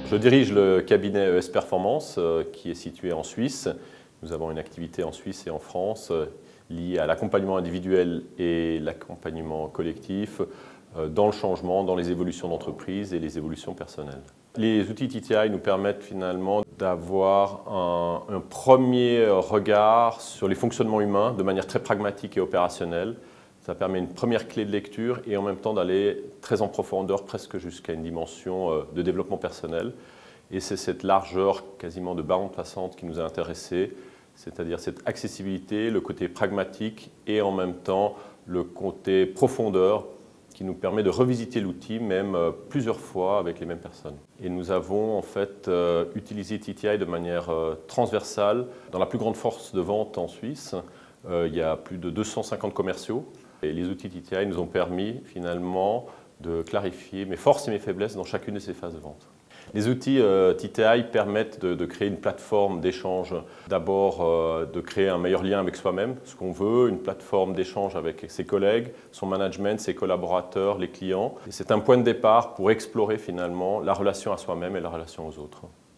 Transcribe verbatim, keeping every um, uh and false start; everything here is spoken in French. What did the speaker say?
Je dirige le cabinet E S Performance euh, qui est situé en Suisse. Nous avons une activité en Suisse et en France euh, liée à l'accompagnement individuel et l'accompagnement collectif euh, dans le changement, dans les évolutions d'entreprise et les évolutions personnelles. Les outils T T I nous permettent finalement d'avoir un, un premier regard sur les fonctionnements humains de manière très pragmatique et opérationnelle. Ça permet une première clé de lecture et en même temps d'aller très en profondeur, presque jusqu'à une dimension de développement personnel. Et c'est cette largeur quasiment de bande passante qui nous a intéressés, c'est-à-dire cette accessibilité, le côté pragmatique et en même temps le côté profondeur qui nous permet de revisiter l'outil même plusieurs fois avec les mêmes personnes. Et nous avons en fait euh, utilisé T T I de manière euh, transversale dans la plus grande force de vente en Suisse. Euh, il y a plus de deux cent cinquante commerciaux. Et les outils T T I nous ont permis finalement de clarifier mes forces et mes faiblesses dans chacune de ces phases de vente. Les outils euh, T T I permettent de, de créer une plateforme d'échange. D'abord, euh, de créer un meilleur lien avec soi-même, ce qu'on veut, une plateforme d'échange avec ses collègues, son management, ses collaborateurs, les clients. C'est un point de départ pour explorer finalement la relation à soi-même et la relation aux autres.